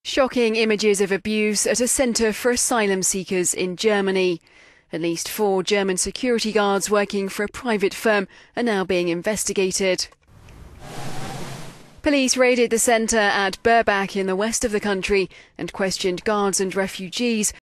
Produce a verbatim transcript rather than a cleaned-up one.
Shocking images of abuse at a centre for asylum seekers in Germany. At least four German security guards working for a private firm are now being investigated. Police raided the centre at Burbach in the west of the country and questioned guards and refugees